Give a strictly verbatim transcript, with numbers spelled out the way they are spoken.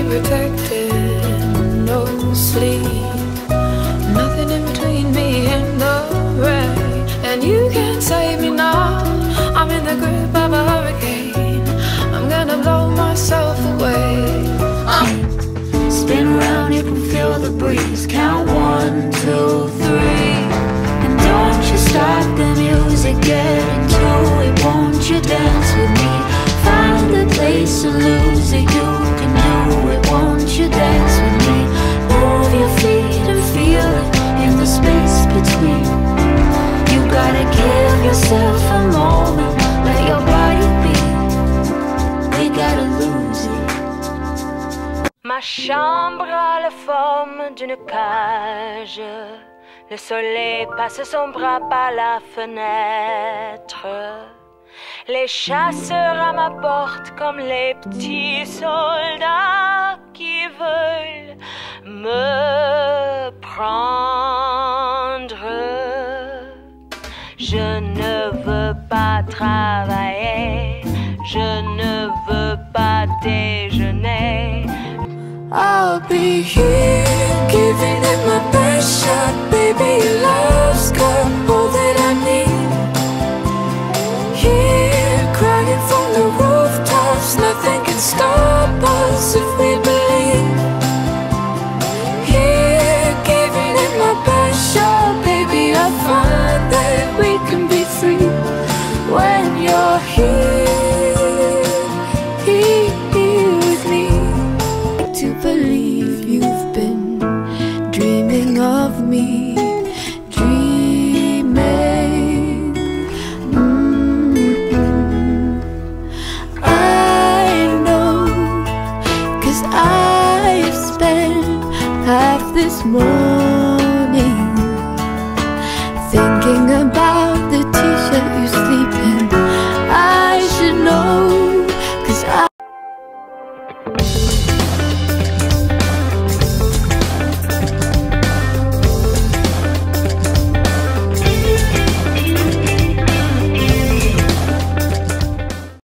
protected, no sleep, nothing in between me and the rain. And you can't save me now, I'm in the grip of a hurricane. I'm gonna blow myself away. uh. Spin around, you can feel the breeze. Count one, two, three. And don't you stop the music, get into it. Won't you dance with me? Find a place to lose it, you can do it. Won't you dance with me? Move your feet and feel it in the space between. You gotta give yourself a moment, let your body be. We gotta lose it. Ma chambre a la forme d'une cage. Le soleil passe son bras par la fenêtre. Les chasseurs à ma porte comme les petits soldats qui veulent me prendre. Je ne veux pas travailler, je ne veux pas déjeuner. I'll be here, giving it my best shot. Baby, your love's got all that I need. Here, crying from the rooftops, nothing can stop us if we believe. Here, giving it my best shot. Baby, I find that we can be free when you're here, here, here with me. To believe you've been dreaming of me, dreaming. Mm-hmm. I know, 'cause I've spent half this morning